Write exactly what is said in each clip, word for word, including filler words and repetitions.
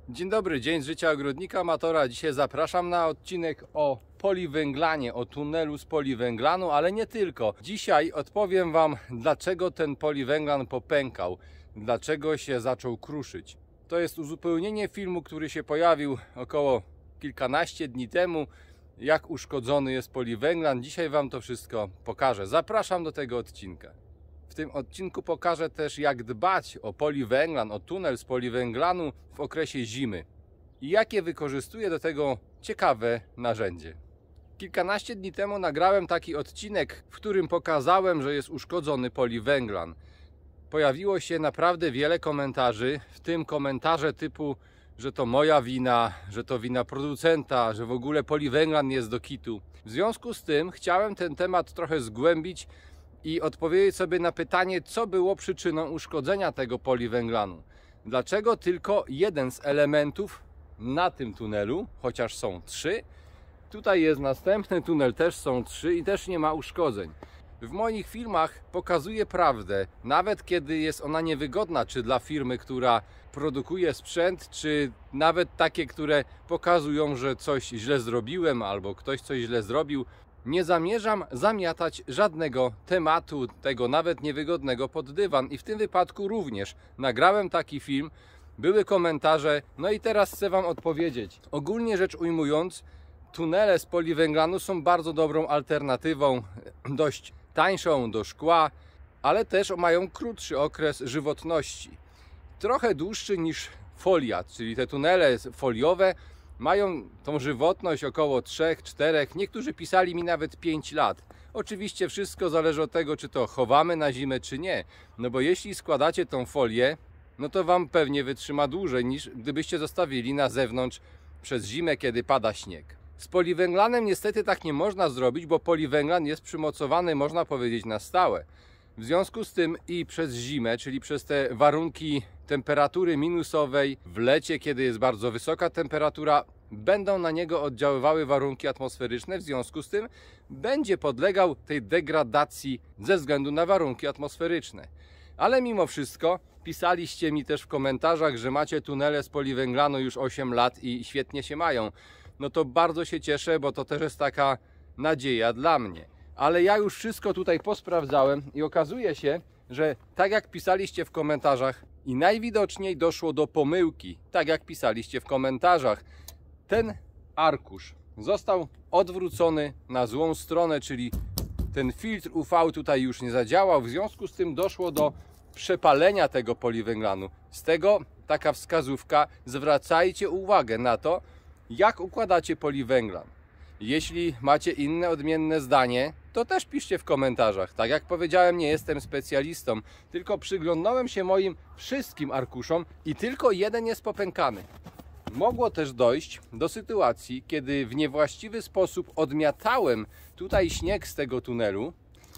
Dzień dobry, dzień z życia ogrodnika amatora. Dzisiaj zapraszam na odcinek o poliwęglanie, o tunelu z poliwęglanu, ale nie tylko. Dzisiaj odpowiem Wam, dlaczego ten poliwęglan popękał, dlaczego się zaczął kruszyć. To jest uzupełnienie filmu, który się pojawił około kilkanaście dni temu, jak uszkodzony jest poliwęglan. Dzisiaj Wam to wszystko pokażę. Zapraszam do tego odcinka. W tym odcinku pokażę też, jak dbać o poliwęglan, o tunel z poliwęglanu w okresie zimy i jakie wykorzystuję do tego ciekawe narzędzie. Kilkanaście dni temu nagrałem taki odcinek, w którym pokazałem, że jest uszkodzony poliwęglan. Pojawiło się naprawdę wiele komentarzy, w tym komentarze typu, że to moja wina, że to wina producenta, że w ogóle poliwęglan jest do kitu. W związku z tym chciałem ten temat trochę zgłębić i odpowiedzieć sobie na pytanie, co było przyczyną uszkodzenia tego poliwęglanu. Dlaczego tylko jeden z elementów na tym tunelu, chociaż są trzy, tutaj jest następny tunel, też są trzy i też nie ma uszkodzeń. W moich filmach pokazuję prawdę, nawet kiedy jest ona niewygodna, czy dla firmy, która produkuje sprzęt, czy nawet takie, które pokazują, że coś źle zrobiłem albo ktoś coś źle zrobił. Nie zamierzam zamiatać żadnego tematu, tego nawet niewygodnego, pod dywan i w tym wypadku również nagrałem taki film, były komentarze, no i teraz chcę Wam odpowiedzieć. Ogólnie rzecz ujmując, tunele z poliwęglanu są bardzo dobrą alternatywą, dość tańszą do szkła, ale też mają krótszy okres żywotności. Trochę dłuższy niż folia, czyli te tunele foliowe mają tą żywotność około trzy cztery, niektórzy pisali mi nawet pięć lat. Oczywiście wszystko zależy od tego, czy to chowamy na zimę, czy nie. No bo jeśli składacie tą folię, no to Wam pewnie wytrzyma dłużej, niż gdybyście zostawili na zewnątrz przez zimę, kiedy pada śnieg. Z poliwęglanem niestety tak nie można zrobić, bo poliwęglan jest przymocowany, można powiedzieć, na stałe. W związku z tym i przez zimę, czyli przez te warunki temperatury minusowej w lecie, kiedy jest bardzo wysoka temperatura, będą na niego oddziaływały warunki atmosferyczne, w związku z tym będzie podlegał tej degradacji ze względu na warunki atmosferyczne. Ale mimo wszystko pisaliście mi też w komentarzach, że macie tunele z poliwęglanu już osiem lat i świetnie się mają. No to bardzo się cieszę, bo to też jest taka nadzieja dla mnie. Ale ja już wszystko tutaj posprawdzałem i okazuje się, że tak jak pisaliście w komentarzach i najwidoczniej doszło do pomyłki, tak jak pisaliście w komentarzach, ten arkusz został odwrócony na złą stronę, czyli ten filtr U V tutaj już nie zadziałał, w związku z tym doszło do przepalenia tego poliwęglanu. Z tego taka wskazówka, zwracajcie uwagę na to, jak układacie poliwęglan. Jeśli macie inne, odmienne zdanie, to też piszcie w komentarzach. Tak jak powiedziałem, nie jestem specjalistą, tylko przyglądnąłem się moim wszystkim arkuszom i tylko jeden jest popękany. Mogło też dojść do sytuacji, kiedy w niewłaściwy sposób odmiatałem tutaj śnieg z tego tunelu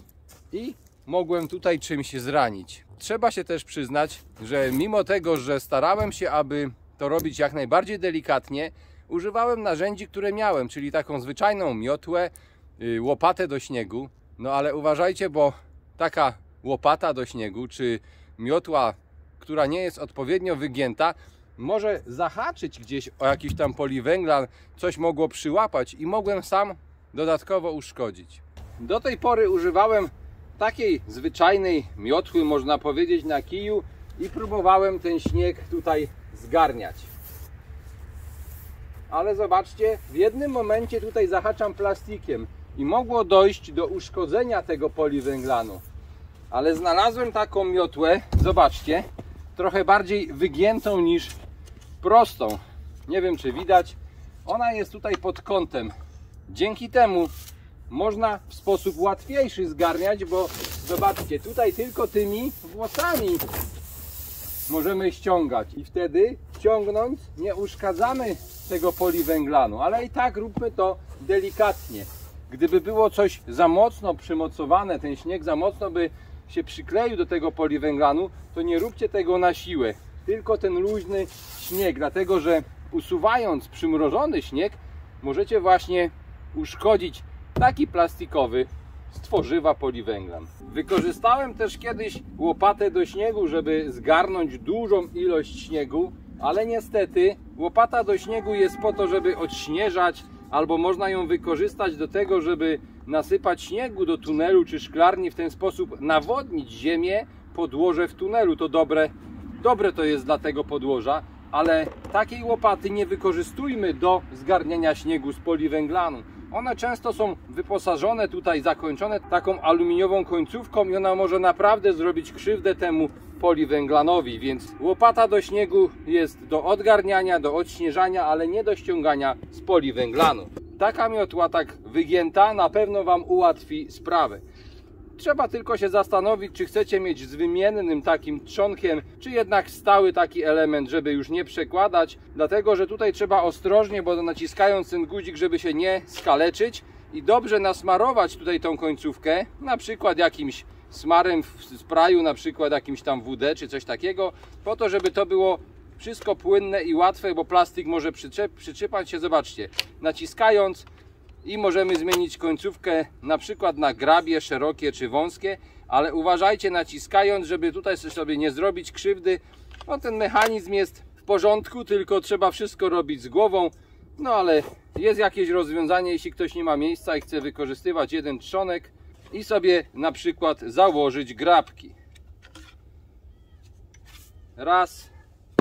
i mogłem tutaj czymś zranić. Trzeba się też przyznać, że mimo tego, że starałem się, aby to robić jak najbardziej delikatnie, używałem narzędzi, które miałem, czyli taką zwyczajną miotłę, yy, łopatę do śniegu. No ale uważajcie, bo taka łopata do śniegu, czy miotła, która nie jest odpowiednio wygięta, może zahaczyć gdzieś o jakiś tam poliwęglan, coś mogło przyłapać i mogłem sam dodatkowo uszkodzić. Do tej pory używałem takiej zwyczajnej miotły, można powiedzieć, na kiju i próbowałem ten śnieg tutaj zgarniać. Ale zobaczcie, w jednym momencie tutaj zahaczam plastikiem i mogło dojść do uszkodzenia tego poliwęglanu. Ale znalazłem taką miotłę, zobaczcie, trochę bardziej wygiętą niż prostą. Nie wiem, czy widać. Ona jest tutaj pod kątem. Dzięki temu można w sposób łatwiejszy zgarniać, bo zobaczcie, tutaj tylko tymi włosami możemy ściągać i wtedy ściągnąc nie uszkadzamy tego poliwęglanu, ale i tak róbmy to delikatnie. Gdyby było coś za mocno przymocowane, ten śnieg za mocno by się przykleił do tego poliwęglanu, to nie róbcie tego na siłę, tylko ten luźny śnieg, dlatego że usuwając przymrożony śnieg możecie właśnie uszkodzić taki plastikowy z tworzywa poliwęglan. Wykorzystałem też kiedyś łopatę do śniegu, żeby zgarnąć dużą ilość śniegu, Ale niestety łopata do śniegu jest po to, żeby odśnieżać, albo można ją wykorzystać do tego, żeby nasypać śniegu do tunelu czy szklarni, w ten sposób nawodnić ziemię, podłoże w tunelu. To dobre, dobre to jest dla tego podłoża, ale takiej łopaty nie wykorzystujmy do zgarniania śniegu z poliwęglanu. One często są wyposażone tutaj, zakończone taką aluminiową końcówką i ona może naprawdę zrobić krzywdę temu poliwęglanowi, więc łopata do śniegu jest do odgarniania, do odśnieżania, ale nie do ściągania z poliwęglanu. Taka miotła, tak wygięta, na pewno Wam ułatwi sprawę. Trzeba tylko się zastanowić, czy chcecie mieć z wymiennym takim trzonkiem, czy jednak stały taki element, żeby już nie przekładać, dlatego że tutaj trzeba ostrożnie, bo naciskając ten guzik, żeby się nie skaleczyć, i dobrze nasmarować tutaj tą końcówkę, na przykład jakimś smarem w sprayu, na przykład jakimś tam W D czy coś takiego, po to, żeby to było wszystko płynne i łatwe, bo plastik może przyczep, przyczepać się. Zobaczcie, naciskając, i możemy zmienić końcówkę na przykład na grabie szerokie czy wąskie, ale uważajcie, naciskając, żeby tutaj sobie nie zrobić krzywdy. No, ten mechanizm jest w porządku, tylko trzeba wszystko robić z głową. No ale jest jakieś rozwiązanie, jeśli ktoś nie ma miejsca i chce wykorzystywać jeden trzonek i sobie na przykład założyć grabki. Raz.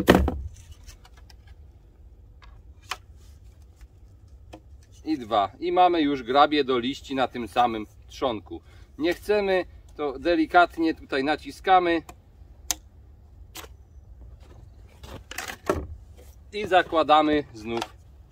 I dwa. I mamy już grabie do liści na tym samym trzonku. Nie chcemy, to delikatnie tutaj naciskamy i zakładamy znów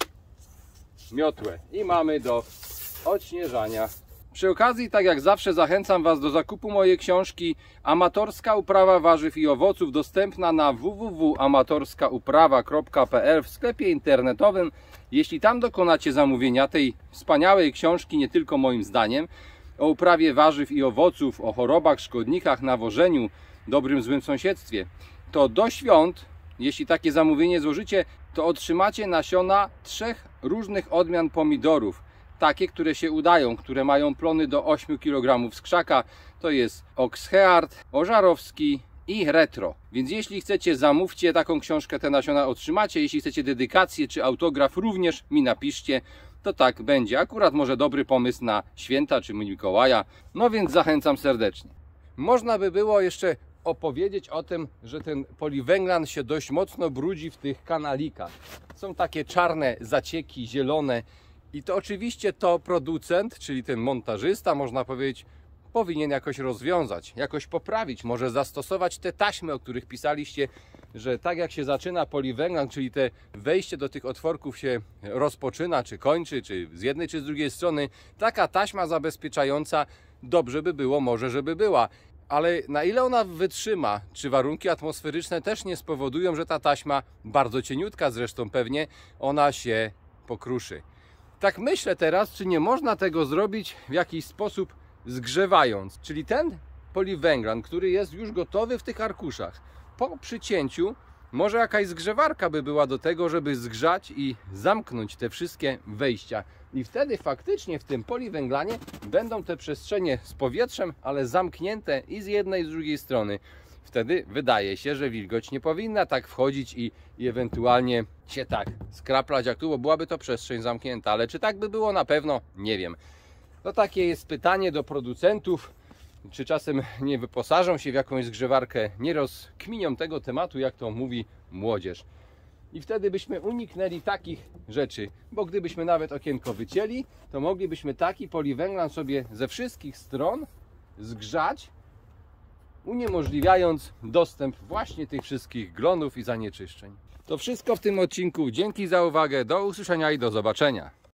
miotłę. I mamy do odśnieżania. Przy okazji, tak jak zawsze, zachęcam Was do zakupu mojej książki Amatorska uprawa warzyw i owoców, dostępna na w w w kropka amatorska uprawa kropka p l w sklepie internetowym. Jeśli tam dokonacie zamówienia tej wspaniałej książki, nie tylko moim zdaniem, o uprawie warzyw i owoców, o chorobach, szkodnikach, nawożeniu, dobrym, złym sąsiedztwie, to do świąt, jeśli takie zamówienie złożycie, to otrzymacie nasiona trzech różnych odmian pomidorów. Takie, które się udają, które mają plony do ośmiu kilogramów z krzaka. To jest Oxheart, Ożarowski i Retro. Więc jeśli chcecie, zamówcie taką książkę, te nasiona otrzymacie. Jeśli chcecie dedykację czy autograf, również mi napiszcie, to tak będzie. Akurat może dobry pomysł na święta czy Mikołaja. No więc zachęcam serdecznie. Można by było jeszcze opowiedzieć o tym, że ten poliwęglan się dość mocno brudzi w tych kanalikach. Są takie czarne zacieki, zielone. I to oczywiście to producent, czyli ten montażysta, można powiedzieć, powinien jakoś rozwiązać, jakoś poprawić, może zastosować te taśmy, o których pisaliście, że tak jak się zaczyna poliwęglan, czyli te wejście do tych otworków się rozpoczyna, czy kończy, czy z jednej, czy z drugiej strony, taka taśma zabezpieczająca dobrze by było, może żeby była. Ale na ile ona wytrzyma, czy warunki atmosferyczne też nie spowodują, że ta taśma, bardzo cieniutka zresztą pewnie, ona się pokruszy. Tak myślę teraz, czy nie można tego zrobić w jakiś sposób zgrzewając. Czyli ten poliwęglan, który jest już gotowy w tych arkuszach, po przycięciu może jakaś zgrzewarka by była do tego, żeby zgrzać i zamknąć te wszystkie wejścia. I wtedy faktycznie w tym poliwęglanie będą te przestrzenie z powietrzem, ale zamknięte i z jednej i z drugiej strony. Wtedy wydaje się, że wilgoć nie powinna tak wchodzić i, i ewentualnie się tak skraplać jak tu, bo byłaby to przestrzeń zamknięta. Ale czy tak by było? Na pewno nie wiem. To takie jest pytanie do producentów, czy czasem nie wyposażą się w jakąś zgrzewarkę, nie rozkminią tego tematu, jak to mówi młodzież. I wtedy byśmy uniknęli takich rzeczy, bo gdybyśmy nawet okienko wycięli, to moglibyśmy taki poliwęglan sobie ze wszystkich stron zgrzać, uniemożliwiając dostęp właśnie tych wszystkich glonów i zanieczyszczeń. To wszystko w tym odcinku. Dzięki za uwagę, do usłyszenia i do zobaczenia.